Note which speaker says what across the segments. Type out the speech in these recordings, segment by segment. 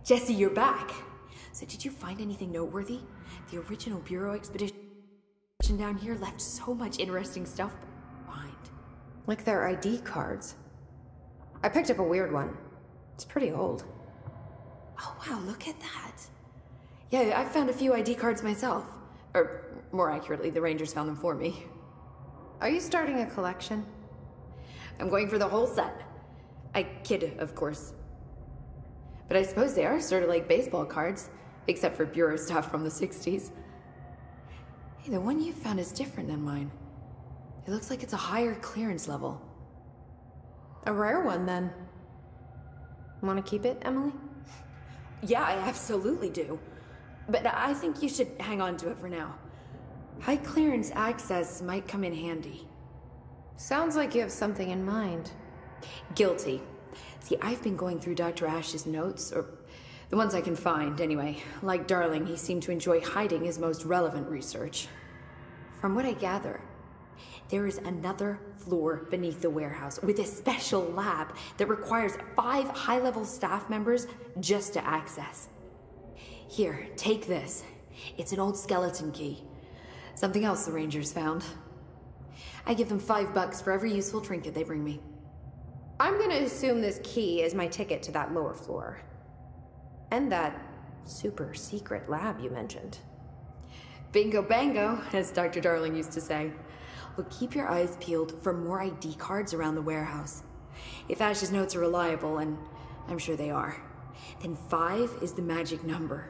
Speaker 1: Jesse, you're back. So did you find anything noteworthy? The original Bureau expedition down here left so much interesting stuff behind.
Speaker 2: Like their ID cards. I picked up a weird one. It's pretty old.
Speaker 1: Oh wow, look at that. Yeah, I found a few ID cards myself. Or, more accurately, the Rangers found them for me.
Speaker 2: Are you starting a collection?
Speaker 1: I'm going for the whole set. I kid, of course. But I suppose they are sort of like baseball cards, except for Bureau stuff from the 60s. Hey, the one you found is different than mine. It looks like it's a higher clearance level.
Speaker 2: A rare one, then. Want to keep it, Emily?
Speaker 1: Yeah, I absolutely do. But I think you should hang on to it for now. High clearance access might come in handy.
Speaker 2: Sounds like you have something in mind.
Speaker 1: Guilty. See, I've been going through Dr. Ash's notes, or the ones I can find, anyway. Like Darling, he seemed to enjoy hiding his most relevant research. From what I gather, there is another floor beneath the warehouse with a special lab that requires 5 high-level staff members just to access. Here, take this. It's an old skeleton key. Something else the Rangers found. I give them $5 for every useful trinket they bring me.
Speaker 2: I'm gonna assume this key is my ticket to that lower floor. And that super secret lab you mentioned.
Speaker 1: Bingo bango, as Dr. Darling used to say. Look, keep your eyes peeled for more ID cards around the warehouse. If Ash's notes are reliable, and I'm sure they are, then 5 is the magic number.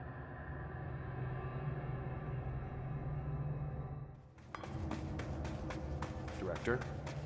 Speaker 3: Director?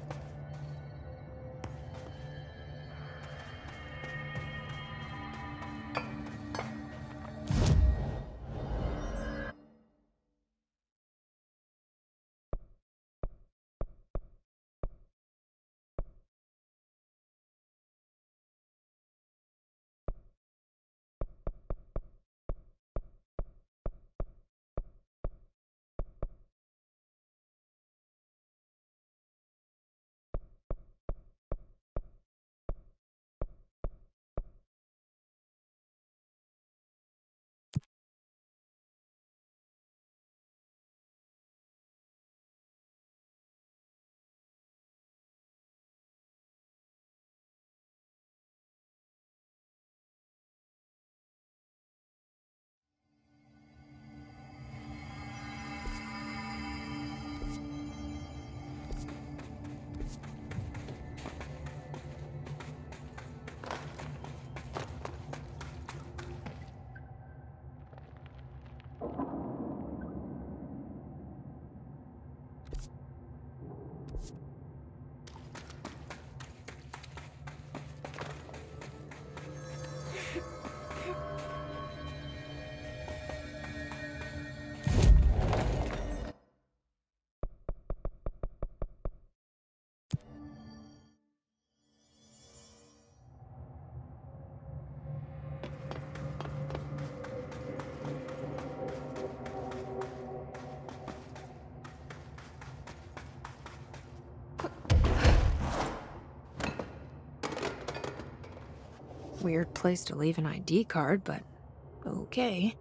Speaker 2: Weird place to leave an ID card, but okay.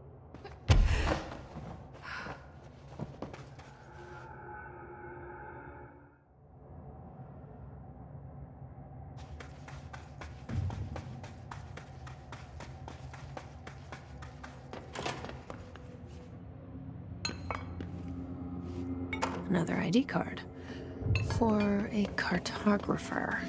Speaker 2: Another ID card for a cartographer.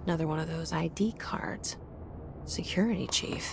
Speaker 3: Another one of those ID cards. Security chief.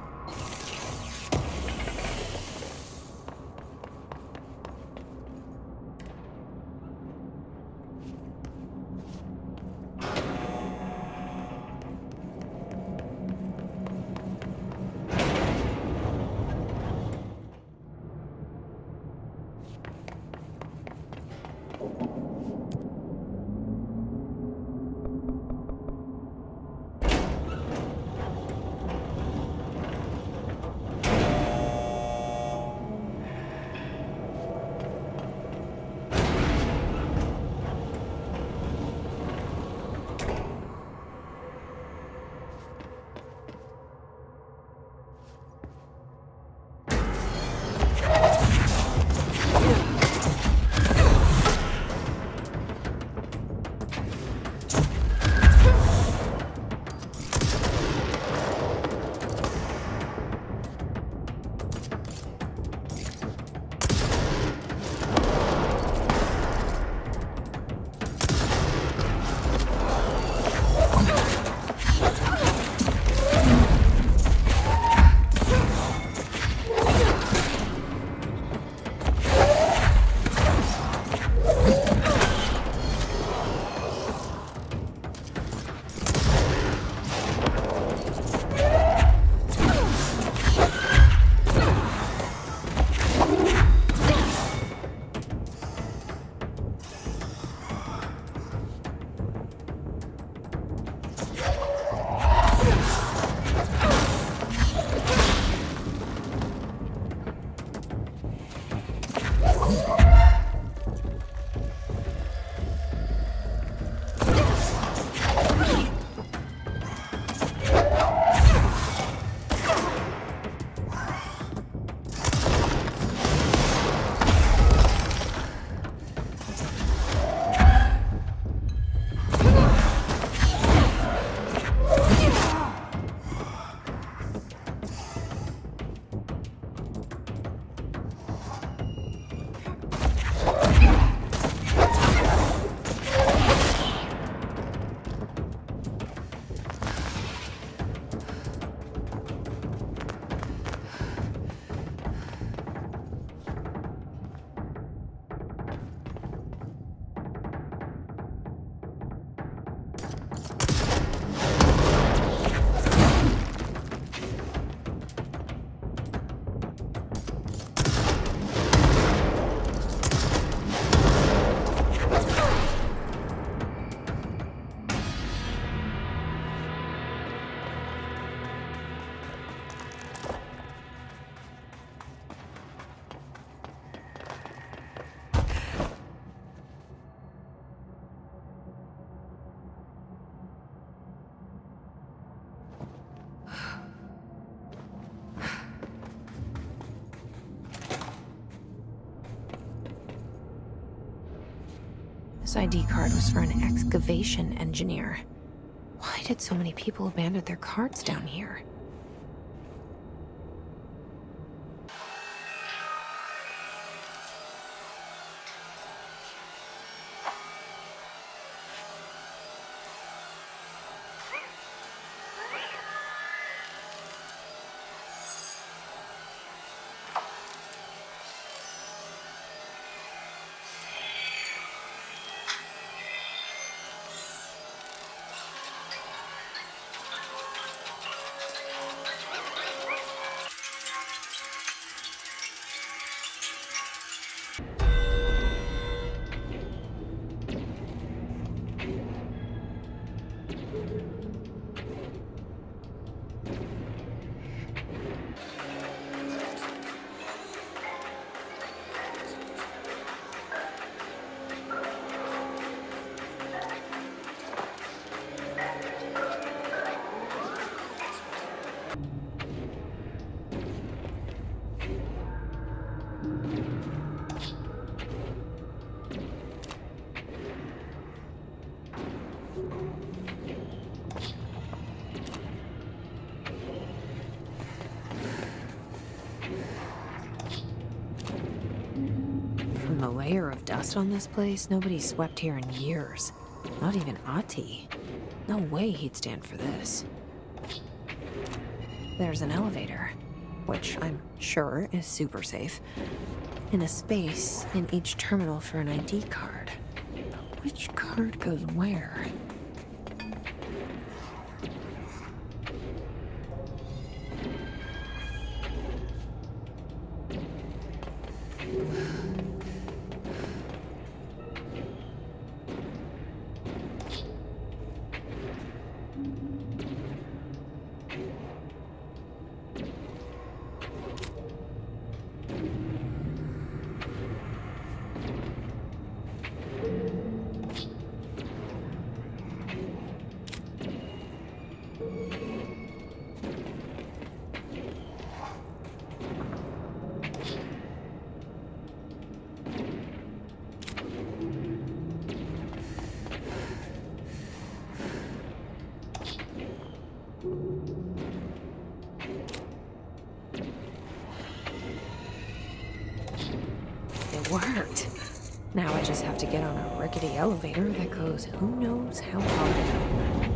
Speaker 3: This ID card was for an excavation engineer. Why did so many people abandon their cards down here? From the layer of dust on this place, nobody's swept here in years. Not even Ati. No way he'd stand for this. There's an elevator, which I'm sure is super safe, and a space in each terminal for an ID card. Which card goes where? It worked. Now I just have to get on a rickety elevator that goes who knows how far down.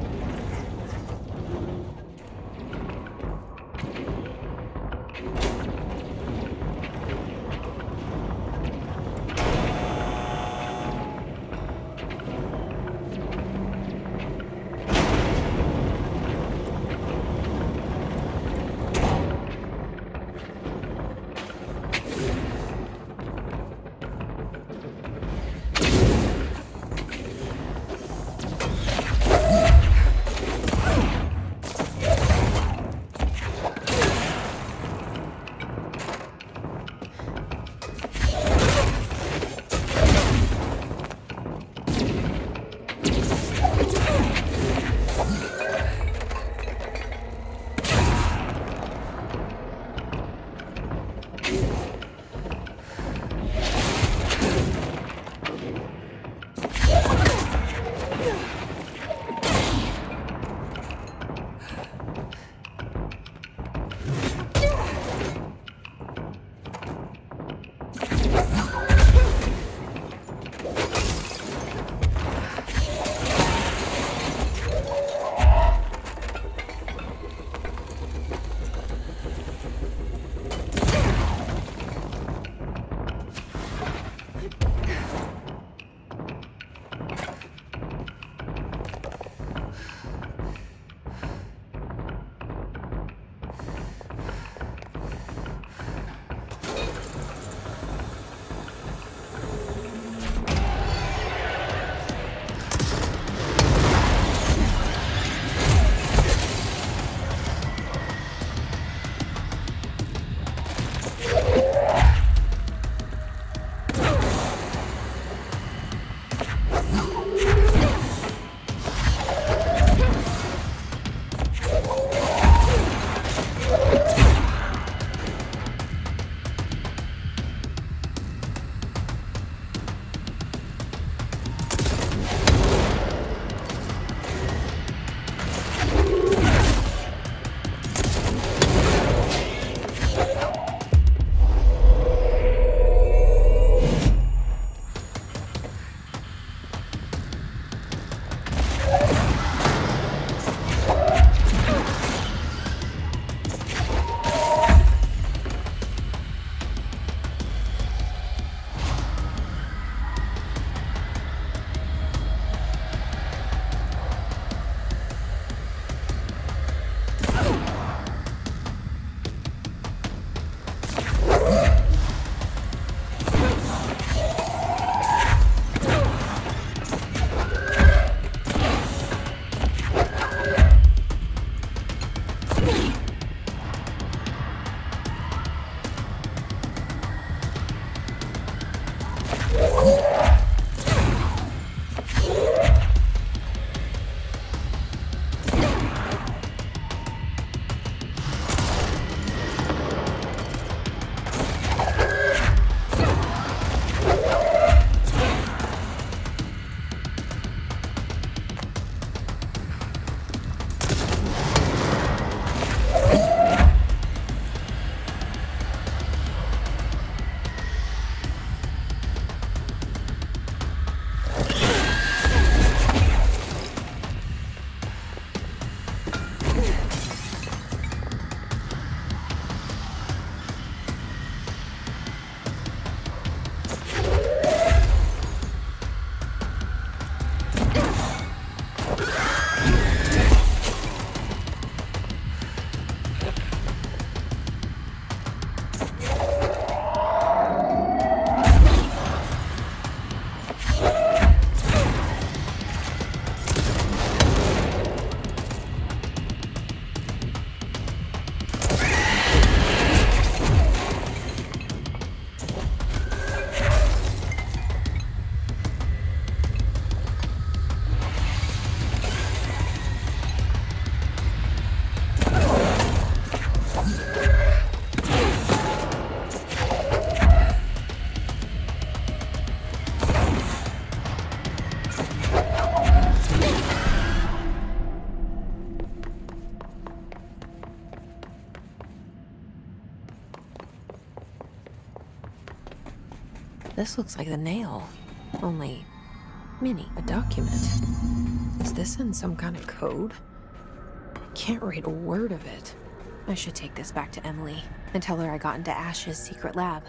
Speaker 3: this looks like the nail. Only mini. A document. Is this in some kind of code? I can't read a word of it. I should take this back to Emily and tell her I got into Ash's secret lab.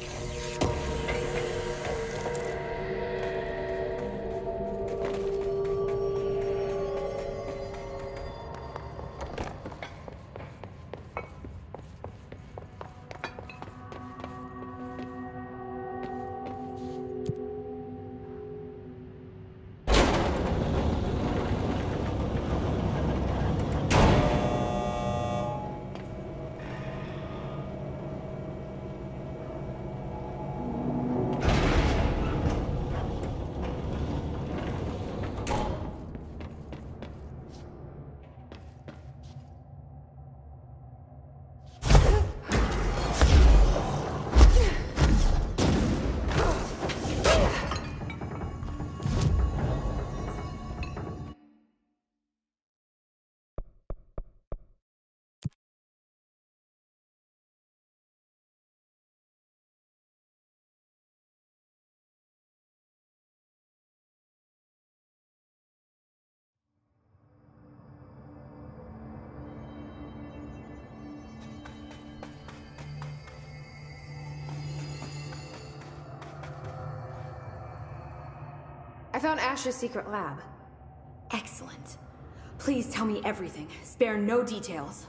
Speaker 2: I found Ash's secret lab.
Speaker 1: Excellent. Please tell me everything. Spare no details.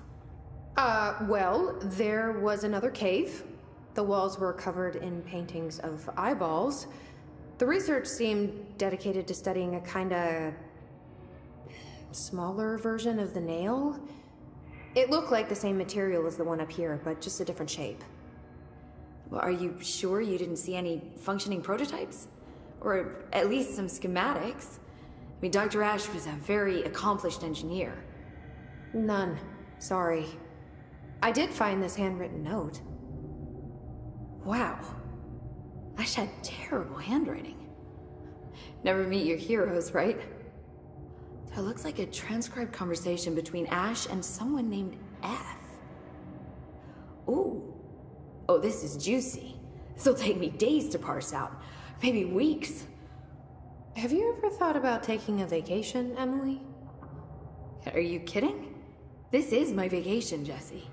Speaker 2: Well, there was another cave. The walls were covered in paintings of eyeballs. The research seemed dedicated to studying a kinda smaller version of the nail. It looked like the same material as the one up here, but just a different shape.
Speaker 1: Well, are you sure you didn't see any functioning prototypes? Or at least some schematics? I mean, Dr. Ash was a very accomplished engineer.
Speaker 2: None. Sorry. I did find this handwritten note.
Speaker 1: Wow. Ash had terrible handwriting. Never meet your heroes, right? So it looks like a transcribed conversation between Ash and someone named F. Ooh. Oh, this is juicy. This'll take me days to parse out. Maybe weeks.
Speaker 2: Have you ever thought about taking a vacation, Emily?
Speaker 1: Are you kidding? This is my vacation, Jesse.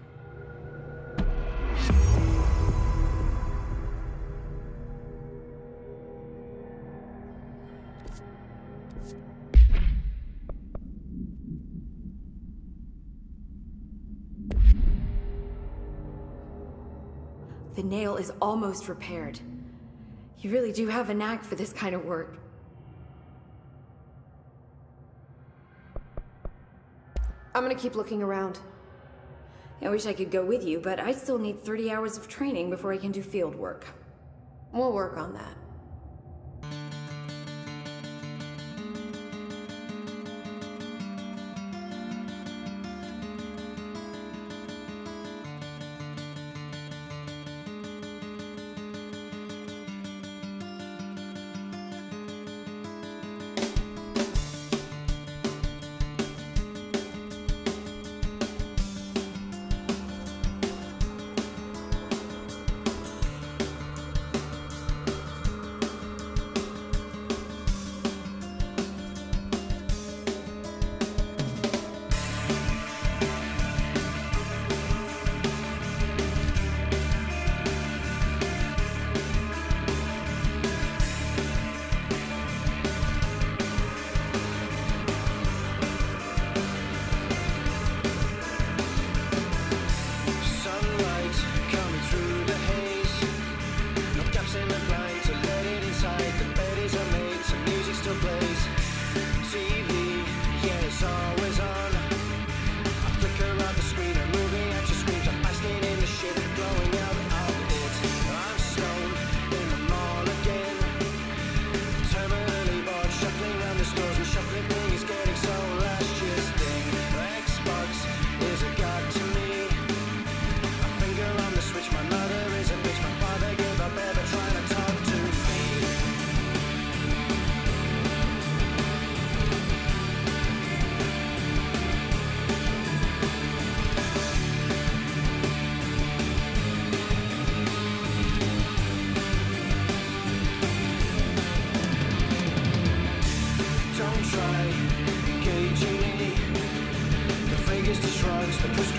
Speaker 1: The nail is almost repaired. You really do have a knack for this kind of work.
Speaker 2: I'm gonna keep looking around.
Speaker 1: I wish I could go with you, but I still need 30 hours of training before I can do field work.
Speaker 2: We'll work on that.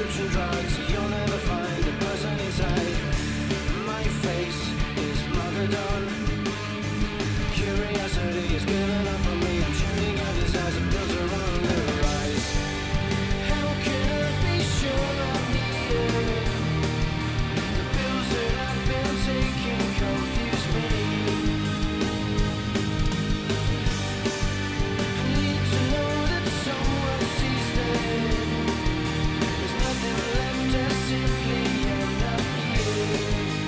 Speaker 4: prescription drugs, you'll never find a person inside. My face is Magadon. Curiosity is given up on me. I'm shooting others as the pills are on the rise. How can I be sure I'm here? The pills that I've been taking confuse me. I need to know that someone sees them. There's nothing left, I simply am not here.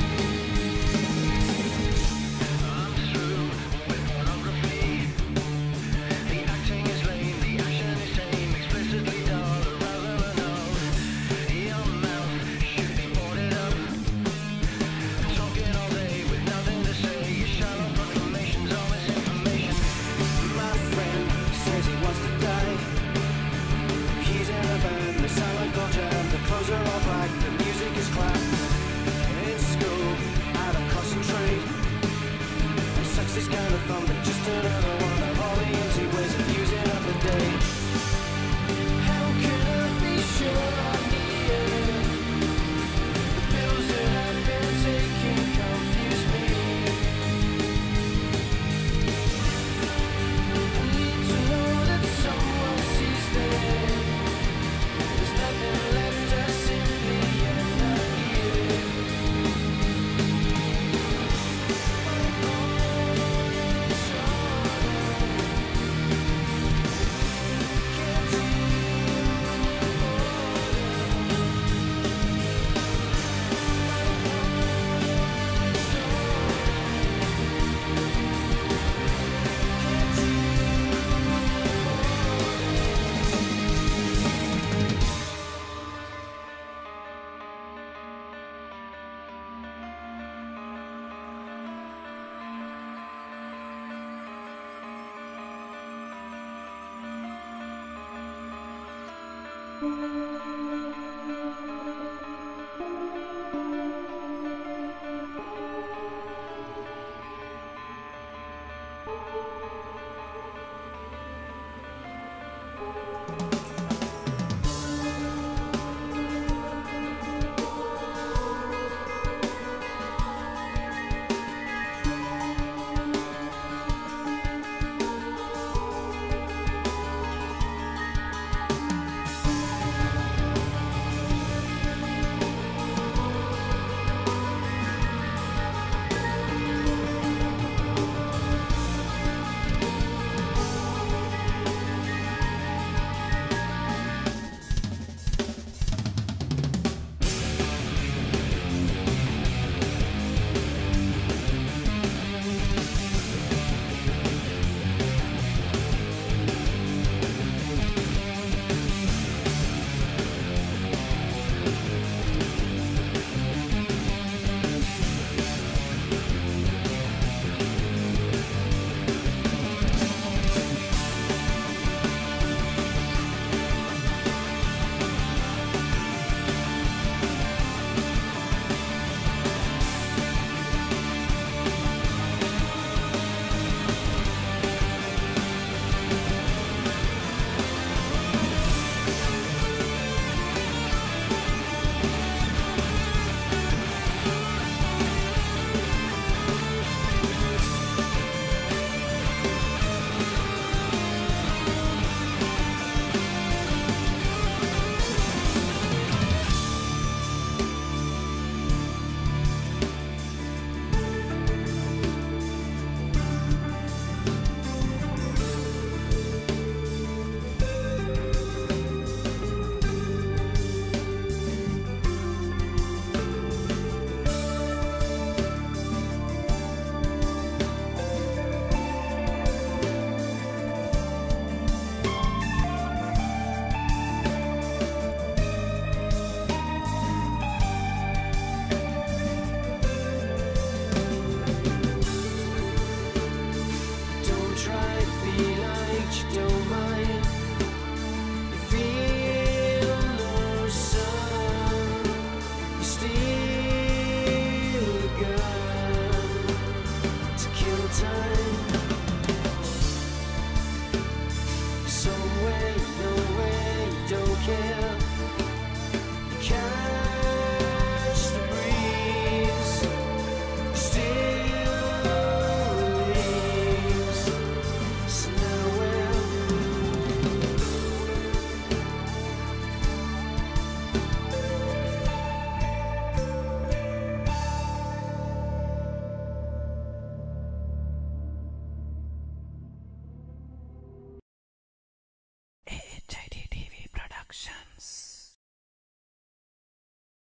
Speaker 4: I'm through with pornography. The acting is lame, the action is tame, explicitly dull, rather than null. Your mouth should be boarded up. Talking all day with nothing to say. Your shallow proclamations, all misinformation. My friend says he wants to die. He's in a band, the silent culture, the clothes are all black, the music is clap. In school, I don't concentrate. And sex is kind of fun, but just another one of all the empty ways of using up a day. How can I be sure I'm here? The pills that I've been taking confuse me. I need to know that someone sees them. There's nothing left, I simply am not here.